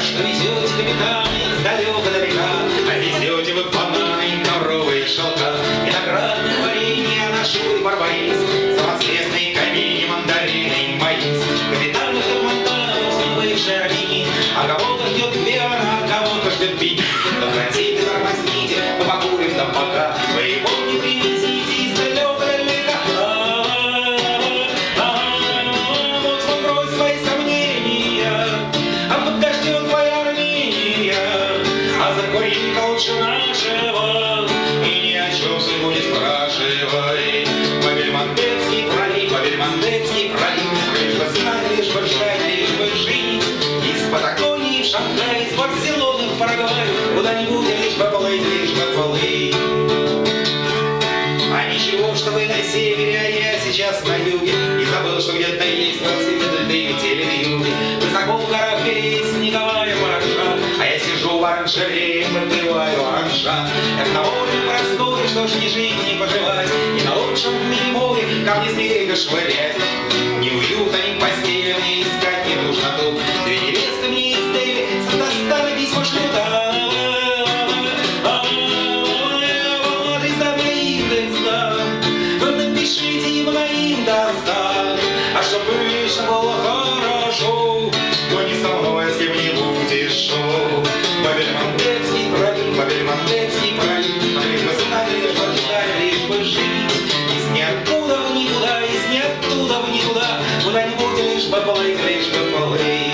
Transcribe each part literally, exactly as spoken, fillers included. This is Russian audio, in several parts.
что везете, капитаны, сдалека-далека, а везете вы бананы, ковровые шелка, виноградное варенье, нашивы барбарис, самоцветные камни, мандарины, маис. Капитаны Хатмантанов, бывшие обини, а кого-то ждет Виана, а кого-то ждет Бини. Хотите, тормозните, мы покурим там пока, вы его не привезите издалека-далека. Вот сбрось свои сомнения, а под дождем твоя Армения, а закурим-ка лучше нашего, и ни о чем все будет спрашивай. Бабельмандетский пролив, Бабельмандетский пролив, лишь бы знать, лишь бы жать, лишь бы жить. Из Патагонии в Шанхай, из Барселоны в Парагвай, куда-нибудь лишь бы плыть, лишь бы плыть. А ничего, что вы на севере, а я сейчас на юге, и забыл, что где-то есть двадцать летели на юге. Высоко в горах перед снеговая пороша, а я сижу в оранжерее, попиваю оранжа. Как на море просторе, что ж не жить, не поживать, и на лучшем в мире море камни с берега швырять. Ни уюта, ни постели мне искать не нужно тут. Две невесты мне из Дели с Татарстана письма шлют. Вот из-за Индекса вы напишите им на Индостан. А чтоб вечно было хорошо, то не со мной, с кем-нибудь из шоу. Бабельмандетский пролив, Бабельмандетский пролив, лишь бы знать, лишь бы ждать, лишь бы жить. Из ниоткуда в никуда, из ниоткуда в никуда, куда-нибудь лишь бы плыть, лишь бы плыть.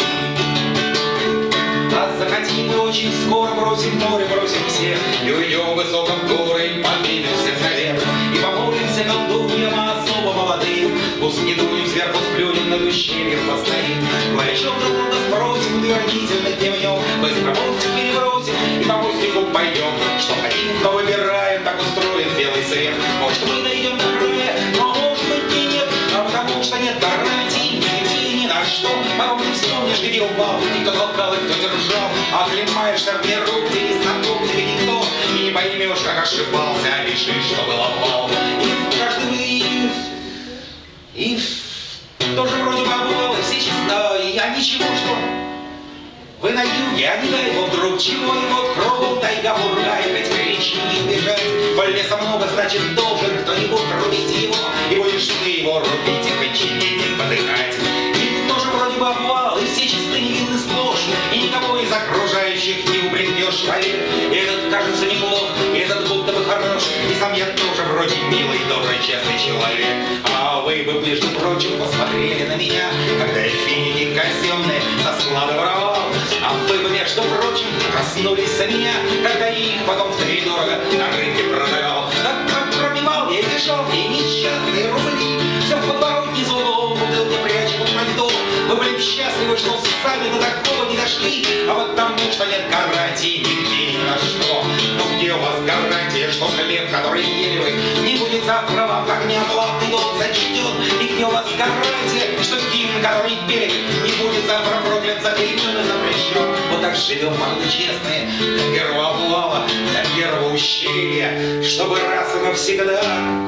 А захотим мы очень скоро, бросим море, бросим всех, и уйдем высоко в горы, и поднимемся наверх, и помолимся колдуньям, а особо молодым. Пусть не дуем сверху, сплюнем над ущельем постоим. Горячо друг друга спросим, утвердительно кивнем, быстро мостик перебросим и по мостику пойдем. Что хотим, то выбираем, так устроен белый свет. Может, мы дойдем до края, но может быть и нет, а потому что нет гарантий нигде, ни на что. Порой не вспомнишь, где упал, и кто толкал, и кто держал. Оклемаешься в миру, где не знаком тебе никто, и не поймешь, как ошибался, а решишь, что был обвал. И каждый выйдет, и тоже вроде бы обвалы, все чисто, и я ничего, что вы на юге, а не дай бог вдруг чего, и вот кругом тайга бургай, хоть кричи не убежать. Коль леса много, значит должен кто-нибудь рубить его, и будешь ты его рубить, и хоть чинить, и подыхать. И тоже вроде бы обвал, и все чисты невинны сплошь, и никого из окружающих не упрекнешь, поверь. И этот кажется неплох, и этот будто бы хорош, и сам я тоже вроде милый, добрый, честный человек. А вы бы, между прочим, посмотрели на меня, когда я финики казенные со склада воровал. А вы бы, между прочим, проснулись за меня, когда их потом втридорого на рынке продавал. Так как пробивал я эти жалкие несчастные рубли, все в подворотне за углом, бутылки прячу под пальто. Вы были бы счастливы, что сами до такого не дошли, а вот потому что нет гарантии нигде ни на что. Но где у вас гарантия, что хлеб, который ели вы, не будет завтра вам как неоплатный долг зачтен? И где у вас гарантия, что гимн, который пели, не будет завтра проклят, заклеймен и запрещен? Вот так живем, молодые честные, до первого обвала, до первого ущелья, чтобы раз и навсегда.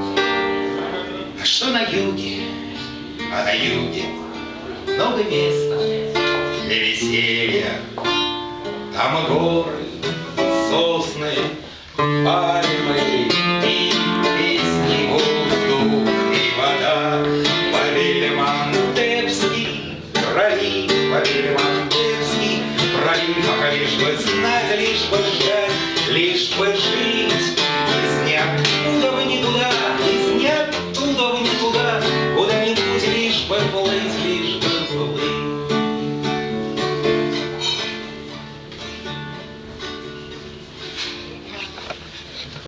А что на юге? А на юге много места для веселья. Там горы, сосны, пальмы и песни, воздух и вода. Бабельмандетский пролив, Бабельмандетский пролив, ах, лишь бы знать, лишь бы ждать, лишь бы жить.